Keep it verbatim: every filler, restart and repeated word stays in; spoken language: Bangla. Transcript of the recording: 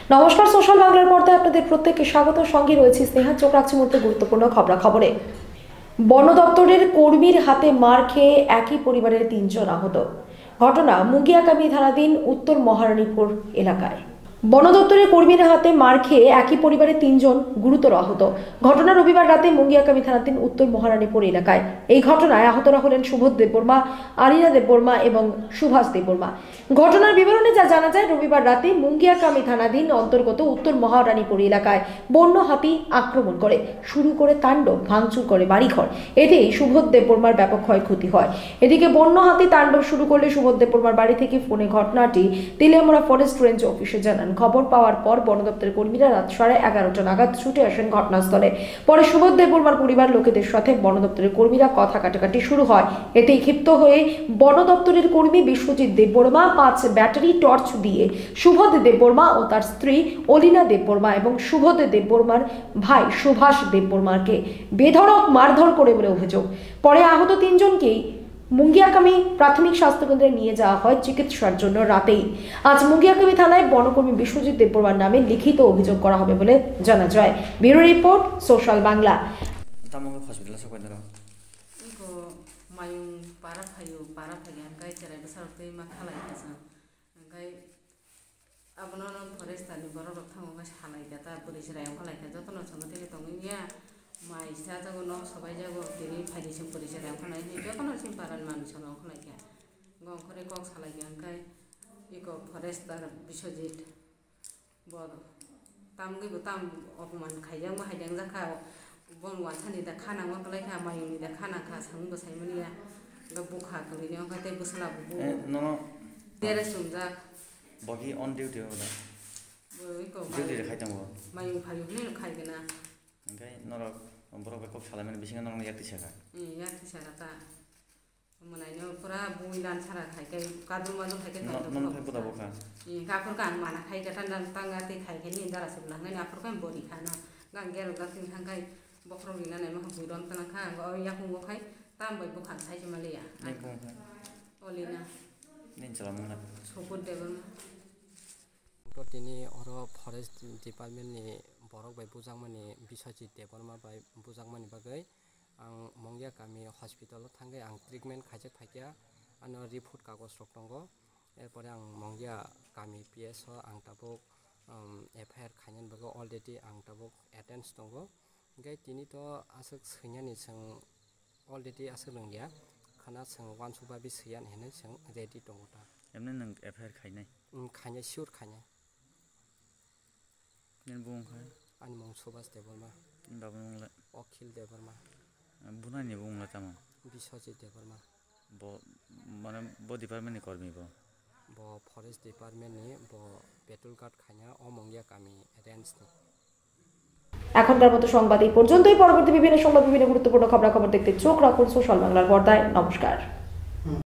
নমস্কার, সোশ্যাল বাংলার পর্দায় আপনাদের প্রত্যেককে স্বাগত। সঙ্গে রয়েছে স্নেহা। চোখ রাখছি মুহূর্তে গুরুত্বপূর্ণ খবরাখবরে। বন দপ্তরের কর্মীর হাতে মার খেয়ে একই পরিবারের তিনজন আহত। ঘটনা মুঙ্গিয়াকামি থানাধীন উত্তর মহারানীপুর এলাকায়। বন দপ্তরের কর্মীর হাতে মার খেয়ে একই পরিবারের তিনজন গুরুতর আহত। ঘটনা রবিবার রাতে মুঙ্গিয়াকামি থানাধীন উত্তর মহারানীপুর এলাকায়। এই ঘটনায় আহতরা হলেন সুবোধ দেববর্মা, আলিনা দেববর্মা এবং সুভাষ দেববর্মা। ঘটনার বিবরণে যা জানা যায়, রবিবার রাতে মুঙ্গিয়াকামি থানাধীন অন্তর্গত উত্তর মহারানীপুর এলাকায় বন্য হাতি আক্রমণ করে শুরু করে তাণ্ডব ভাঙচুর করে বাড়িঘর। এতেই সুবোধ দেববর্মার ব্যাপক ক্ষয়ক্ষতি হয়। এদিকে বন্য হাতি তাণ্ডব শুরু করলে সুবোধ দেববর্মার বাড়ি থেকে ফোনে ঘটনাটি তেলিয়ামুড়া ফরেস্ট রেঞ্জ অফিসে জানান। খবর পাওয়ার পর বন দপ্তরের কর্মীরা রাত সাড়ে এগারোটা নাগাদ ছুটে আসেন ঘটনাস্থলে। পরে সুবোধ দেববর্মার পরিবার লোকেদের সাথে বন দপ্তরের কর্মীরা কথা কাটাকাটি শুরু হয়। এতেই ক্ষিপ্ত হয়ে বন দপ্তরের কর্মী বিশ্বজিৎ দেববর্মা পাঁচ ব্যাটারি টর্চ দিয়ে সুবোধ দেববর্মা ও তার স্ত্রী অলিনা দেববর্মা এবং সুবোধ দেববর্মার ভাই সুভাষ দেববর্মাকে বেধড়ক মারধর করে বলে অভিযোগ। পরে আহত তিনজনকেই মুঙ্গিয়াকামি প্রাথমিক স্বাস্থ্যকেন্দ্রে নিয়ে যাওয়া হয় চিকিৎসার জন্য। রাতেই আজ মুঙ্গিয়াকামি থানায় বনকর্মী বিশ্বজিৎ দেববর্মার নামে লিখিত অভিযোগ করা হবে বলে জানা যায়। Bureau report, social Bangla. माइ सा जागो न सबाय जागो दिनै फाइदिसिम परिसे राम खानाय नि जतन सिम पारान मानुसन खानाय के गं खरे गं सालाय के अंकाय इको फरेस्टार बिश्वजित बर तामगे गो ताम अपमान खायजां बाहायजां जाखा बन वासानि दा खाना मा गलाय खा मायुनि दा खाना खा सां बसाय मनिया ग बुखा गलिनि अंकाय ते बसला बु न देरे सुमजा बगी अन डिउटी होला इको डिउटी खायतां बो मायु फायु ने खायगोना ओंखाय नर बरफ बेखौ सालायनानै बिसिना नंग याति सागा ए याति सागा ता मोनायनो पुरा बुइलान सारा खायखाय कादु मादु खायखाय नन खाय बुदा बखा ए गाफोर गां माना खायगा तान तांगा ते खायखाय नि दारा सब लांनाय नाफोर गां बरि खाना गां गेर गाथिं थांखाय बख्रो लिनानै मा बुइरन तना खा या कुंगो खाय ताम बाय बुखान साइजे मालिया नै कुंगो ओलिना नै चलामना सपुर देबन तो तिनी और फरेस्ट डिपार्टमेंट नि बरक बाय बुजांमानि बिश्वजित देबबर्मा बाय बुजांमानि बागै आं मुंगियाकामी हस्पिटालाव थांगै आं ट्रिटमेंट खायजे फाइकिया आनो रिपोर्ट कागज रक दंगो एरपरे आं मुंगियाकामी पीएस आं ताबो एफआईआर खायनान बागै अलरेडी आं ताबो एटेंस दंगो गाय तिनी तो आसक सैनानि जों अलरेडी आसक लंगिया खाना जों वान सुबा बि सैयान हेने जों रेडी दंगो ता एमने नों एफआईआर खायनाय खायनाय सिउर खायनाय नों बुं खाय आनि मुं सुभाष देबबर्मा बाबु मुंला अखिल देबबर्मा बुनानि बुंला तामा बिश्वजित देबबर्मा ब माने ब डिपार्टमेंट नि कर्मी ब ब फरेस्ट डिपार्टमेंट नि ब पेट्रोल गार्ड खायना अ मुंगियाकामी रेंज नि। এখনকার মতো সংবাদ এই পর্যন্তই। পরবর্তী বিভিন্ন সংবাদ, বিভিন্ন গুরুত্বপূর্ণ খবরাখবর দেখতে চোখ রাখুন সোশ্যাল বাংলার পর্দায়। নমস্কার।